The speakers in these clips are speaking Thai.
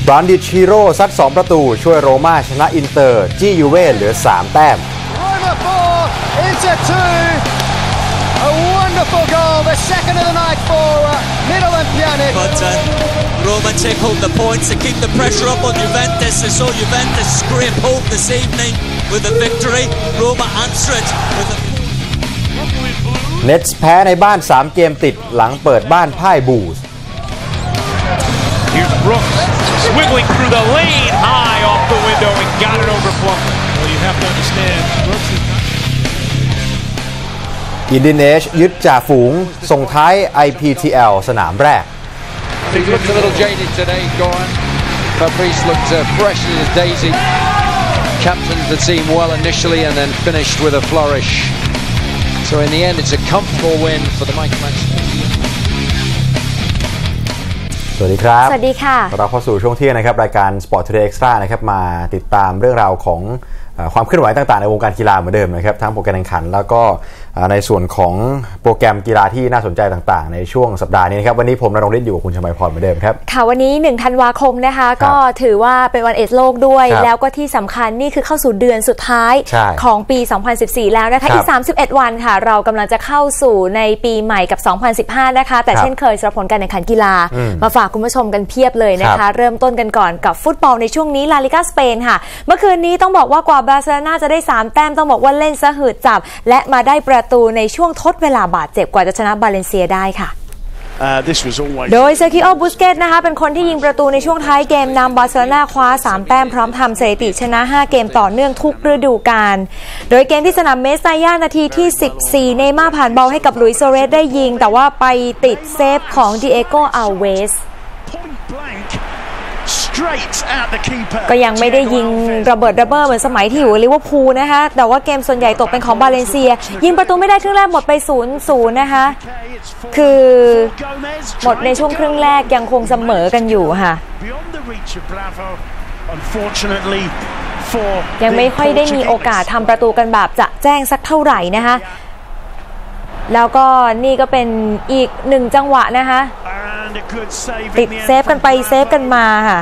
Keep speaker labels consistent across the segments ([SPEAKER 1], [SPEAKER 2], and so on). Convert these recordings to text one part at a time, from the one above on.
[SPEAKER 1] บรันดิชิโร่ซัด2ประตูช่วยโรม่าชนะอินเตอร์จี้ยูเว่เหลือ3แต้ม
[SPEAKER 2] A wonderful goal, the second of the night for Milan Pjanic.
[SPEAKER 3] But Roma take home the points to keep the pressure up on Juventus. They saw Juventus scrape home this evening with a victory. Roma answer it with a...
[SPEAKER 1] Nets แพ้ในบ้าน3เกมติดหลังเปิดบ้านพ่ายบูส
[SPEAKER 4] Here's Brooks swiggling through the lane high off the window and got it over Plummer. Well, you have to understand Brooks is
[SPEAKER 1] อินดิเนชยึดจ่าฝูงส่งท้าย IPTL สนามแรก
[SPEAKER 5] He looked a little jaded today, Goran. Fabrice looked fresh as daisy. Captained the team well initially and then finished with a flourish. So in the end, it's a comfortable win for the Mighty Manchester.
[SPEAKER 1] สวัสดีครับ
[SPEAKER 6] สวัสดีค่ะ
[SPEAKER 1] เราเข้าสู่ช่วงเที่ยงนะครับรายการ Sport Today Extra นะครับมาติดตามเรื่องราวของความเคลื่อนไหวต่างๆในวงการกีฬาเหมือนเดิมนะครับทั้งโปรแกรมแข่งขันแล้วก็ในส่วนของโปรแกรมกีฬาที่น่าสนใจต่างๆในช่วงสัปดาห์นี้นะครับวันนี้ผมณรงค์ฤทธิ์อยู่กับคุณชมัยพรเหมือนเดิมครับ
[SPEAKER 6] ค่ะวันนี้1ธันวาคมนะคะก็ถือว่าเป็นวันเอดส์โลกด้วยแล้วก็ที่สำคัญนี่คือเข้าสู่เดือนสุดท้ายของปี2014แล้วนะคะอีก31วันค่ะเรากำลังจะเข้าสู่ในปีใหม่กับ2015นะคะแต่เช่นเคยสำหรับผลการแข่งขันกีฬามาฝากคุณผู้ชมกันเพียบเลยนะคะเริ่มต้นกันก่อนกับฟุตบอลในช่วงนี้ลาลิก้าสเปนค่ะเมื่อคืนนี้ต้องบอกว่ากว่าบาร์เซโลนาจะได้3แต้มต้องบอกว่าเล่นซะหืดจับและมาได้ประตูในช่วงทดเวลาบาดเจ็บกว่าจะชนะบาเลนเซียได้ค่ะโดยเซอร์คิโอ บุสเกตนะคะเป็นคนที่ยิงประตูในช่วงท้ายเกมนำบาร์เซโลนาคว้า3แต้มพร้อมทำสถิติชนะ5เกมต่อเนื่องทุกฤดูกาลโดยเกมที่สนามเมสซาย่านาทีที่14เนย์ม่าร์ผ่านบอลให้กับลุยส์ โซเรสได้ยิงแต่ว่าไปติดเซฟของดิเอโก อัลเวสก็ยังไม่ได้ยิงระเบิดระเบ้อเหมือนสมัยที่อยู่ลิเวอร์พูลนะคะแต่ว่าเกมส่วนใหญ่ตกเป็นของบาเลนเซียยิงประตูไม่ได้ครึ่งแรกหมดไป 0-0 นะคะคือหมดในช่วงครึ่งแรกยังคงเสมอกันอยู่ค่ะยังไม่ค่อยได้มีโอกาสทำประตูกันแบบจะแจ้งสักเท่าไหร่นะคะแล้วก็นี่ก็เป็นอีก1จังหวะนะคะติดเซฟกันไปเซฟกันมาค่ะ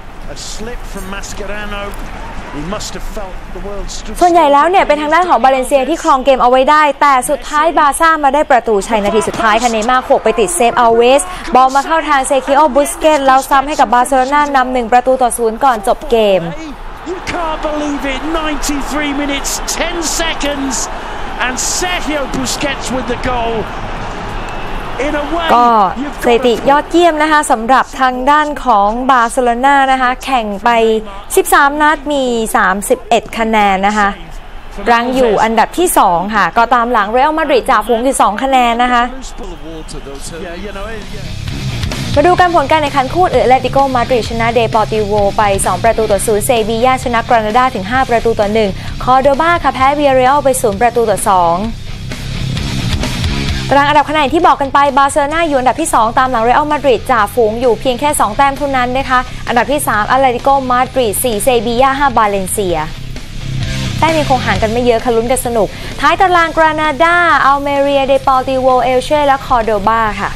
[SPEAKER 6] ส่วนใหญ่แล้วเนี่ยเป็นทางด้านของบาเลนเซียที่ครองเกมเอาไว้ได้แต่สุดท้ายบาร์ซ่ามาได้ประตูชัยนาทีสุดท้ายคะเนม่าโขกไปติดเซฟอัลเวสบอลมาเข้าทางเซคิโอ บุสเกตแล้วซ้ำให้กับบาร์เซโลนานำ1ประตูต่อ0ก่อนจบเกม
[SPEAKER 4] You can't believe it 93 minutes 10 seconds and Sergio Busquets with the goal
[SPEAKER 6] ก็สถิติยอดเยี่ยมนะคะสำหรับทางด้านของบาร์เซโลนานะคะแข่งไป13นัดมี31คะแนนนะคะรั้งอยู่อันดับที่2ค่ะก็ตามหลังเรอัลมาดริดจ่าฝูงอยู่2คะแนนนะคะมาดูการผลการแข่งขันคู่อื่นแอตเลติโก มาดริดชนะเดปอร์ติโวไป2ประตูต่อ0เซบีย่าชนะกรานาดาถึง5ประตูต่อ1คอร์โดบาค่ะแพ้เวียเรอัลไป0ประตูต่อ2ตารางอันดับคะแนนที่บอกกันไปบาร์เซโลนาอยู่อันดับที่2ตามหลังเรอัลมาดริดจ่าฝูงอยู่เพียงแค่2แต้มเท่านั้นนะคะอันดับที่3แอตเลติโก มาดริด4เซบีย่า5บาเลนเซียแต้มยังคงห่างกันไม่เยอะค่ะลุ้นกันสนุกท้ายตารางกรานาดาอัลเมเรียเดปอร์ติโวเอลเช่และคอร์โดบาค่ะ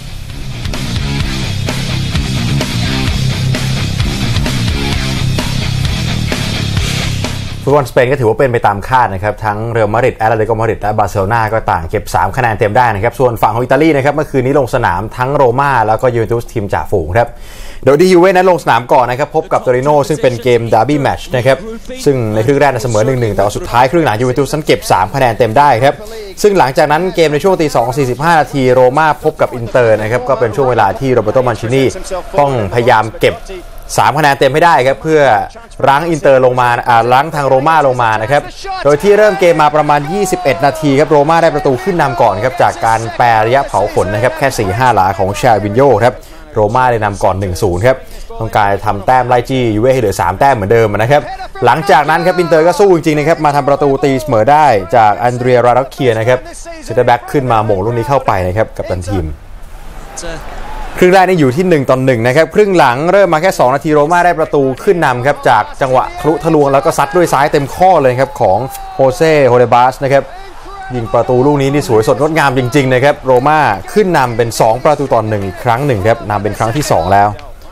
[SPEAKER 1] ฟุตบอลสเปนก็ถือว่าเป็นไปตามคาดนะครับทั้งเรอัลมาดริดแอตเลติโก มาดริดและบาร์เซโลนาก็ต่างเก็บ3คะแนนเต็มได้นะครับส่วนฝั่งของอิตาลีนะครับเมื่อคืนนี้ลงสนามทั้งโรม่าแล้วก็ยูเวนตุสทีมจ่าฝูงครับโดยที่ยูเว่นั้นลงสนามก่อนนะครับพบกับโตริโนซึ่งเป็นเกมดาร์บี้แมตช์นะครับซึ่งในครึ่งแรกเสมอ 1-1 แต่ว่าสุดท้ายครึ่งหลังยูเวนตุสนั้นเก็บ3คะแนนเต็มได้ครับซึ่งหลังจากนั้นเกมในช่วงตี 2:45 นาทีโรม่าพบกับอินเตอร์นะครับก็เป็นช่วงเวลาที่โรเบโต มันชินีต้องพยายามเก็บ3คะแนนเต็มให้ได้ครับเพื่อรั้งอินเตอร์ลงมารั้งทางโรม่าลงมานะครับโดยที่เริ่มเกมมาประมาณ21นาทีครับโรม่าได้ประตูขึ้นนำก่อนครับจากการแปรระยะเผาขนนะครับแค่ 4-5 หลาของชาวินโญ่ครับโรม่าได้นำก่อน 1-0 ครับต้องการทำแต้มไล่จี้ยูเว่ให้เหลือ3แต้มเหมือนเดิมนะครับหลังจากนั้นครับอินเตอร์ก็สู้จริงๆนะครับมาทำประตูตีเสมอได้จากอันเดรีย ราดอคเคียนะครับเซนเตอร์แบ็กขึ้นมาหม่งลูกนี้เข้าไปนะครับกับตันทีมครึ่งแรกนี่อยู่ที่1-1นะครับครึ่งหลังเริ่มมาแค่2นาทีโรม่าได้ประตูขึ้นนำครับจากจังหวะทะลุทะลวงแล้วก็ซัดด้วยซ้ายเต็มข้อเลยครับของโฮเซ่ โฮเดบาสนะครับยิงประตูลูกนี้นี่สวยสดงดงามจริงๆนะครับโรม่าขึ้นนำเป็น2ประตูต่อ1อีกครั้งหนึ่งครับนำเป็นครั้งที่2แล้ว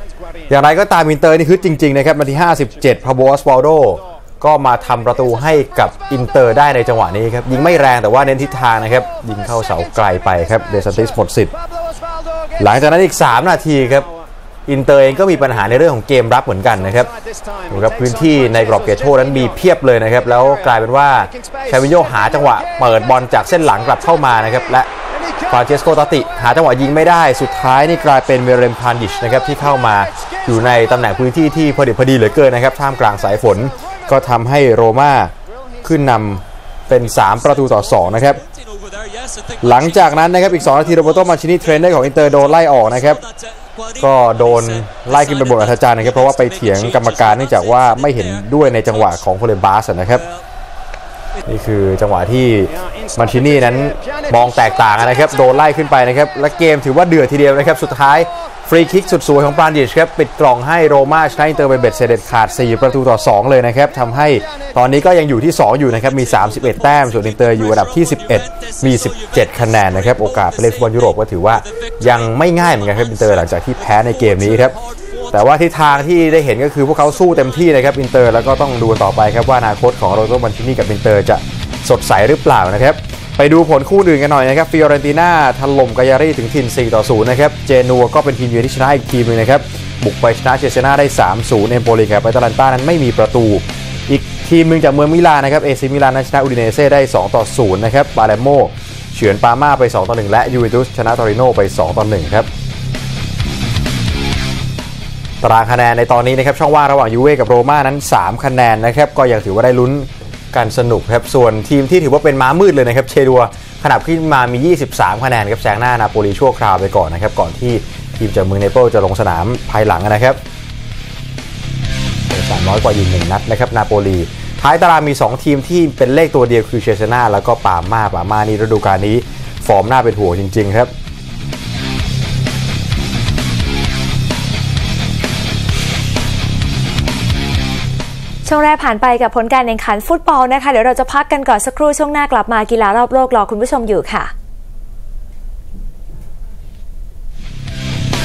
[SPEAKER 1] อย่างไรก็ตามอินเตอร์นี่ฮึดจริงๆนะครับนาที57พาโบ ออสวาลโดก็มาทำประตูให้กับอินเตอร์ได้ในจังหวะนี้ครับยิงไม่แรงแต่ว่าเน้นทิศทางนะครับยิงเข้าเสาไกลไปครับเดซันติสหมดสิทธิ์หลังจากนั้นอีก3นาทีครับอินเตอร์เองก็มีปัญหาในเรื่องของเกมรับเหมือนกันนะครับดูครับพื้นที่ในกรอบเขตโทษนั้นมีเพียบเลยนะครับแล้วกลายเป็นว่าชาวินโญหาจังหวะเปิดบอลจากเส้นหลังกลับเข้ามานะครับและฟรานเชสโก ตอตติหาจังหวะยิงไม่ได้สุดท้ายนี่กลายเป็นเมเรม พลานดิชนะครับที่เข้ามาอยู่ในตำแหน่งพื้นที่ที่พอดีเหลือเกินนะครับท่ามกลางสายฝนก็ทำให้โรม่าขึ้นนำเป็น3-2นะครับหลังจากนั้นนะครับอีก2นาทีโรเบโต มาชินีเทรนเนอร์ของอินเตอร์โดนไล่ออกนะครับก็โดนไล่ขึ้นไปบนอัธจันทร์นะครับเพราะว่าไปเถียงกรรมการเนื่องจากว่าไม่เห็นด้วยในจังหวะของโคเลนบาสนะครับนี่คือจังหวะที่มาชินีนั้นมองแตกต่างนะครับโดนไล่ขึ้นไปนะครับและเกมถือว่าเดือดทีเดียวนะครับสุดท้ายฟรีคิกสุดสวยของปราดิชครับปิดกล่องให้โรม่าชนะอินเตอร์ไปเบ็ดเสร็จขาด4-2เลยนะครับทำให้ตอนนี้ก็ยังอยู่ที่2อยู่นะครับมี31แต้มส่วนอินเตอร์อยู่อันดับที่11มี17คะแนนนะครับโอกาสไปเล่นฟุตบอลยุโรปก็ถือว่ายังไม่ง่ายเหมือนกันครับอินเตอร์หลังจากที่แพ้ในเกมนี้ครับแต่ว่าทิศทางที่ได้เห็นก็คือพวกเขาสู้เต็มที่นะครับอินเตอร์แล้วก็ต้องดูต่อไปครับว่าอนาคตของโรเบโต มาชินีกับอินเตอร์จะสดใสหรือเปล่านะครับไปดูผลคู่อื่นกันหน่อยนะครับฟิออเรนติน่าถล่มกายารีถึงถิ่น4-0นะครับเจนัวก็เป็นทีมเยือนที่ชนะอีกทีมนึงนะครับบุกไปชนะเจเซนาได้ 3-0 เอมโปลีกับแอตแลนตานั้นไม่มีประตูอีกทีมนึงจากเมืองมิลานนะครับเอซิมิลานชนะอูดิเนเซ่ได้ 2-0 นะครับปาเลโมเฉือนปาม่าไป 2-1 และยูเวนตุสชนะตอริโนไป 2-1 ครับตารางคะแนนในตอนนี้นะครับช่องว่างระหว่างยูเว่กับโรม่านั้น3คะแนนนะครับก็ยังถือว่าได้ลุ้นกันสนุกครับส่วนทีมที่ถือว่าเป็นม้ามืดเลยนะครับเชดัวขนาดขึ้นมามี23คะแนนครับแซงหน้านาโปลีชั่วคราวไปก่อนนะครับก่อนที่ทีมจากเมืองเนเปิลจะลงสนามภายหลังนะครับ300 กว่ายิง1นัดนะครับนาโปลีท้ายตารางมี2ทีมที่เป็นเลขตัวเดียวคือเชเซนาแล้วก็ปาม่านี่ฤดูกาลนี้ฟอร์มน่าเป็นห่วงจริงๆครับ
[SPEAKER 6] ช่วงแรกผ่านไปกับผลการแข่งขันฟุตบอลนะคะเดี๋ยวเราจะพักกันก่อนสักครู่ช่วงหน้ากลับมากีฬารอบโลกรอคุณผู้ชมอยู่ค่ะ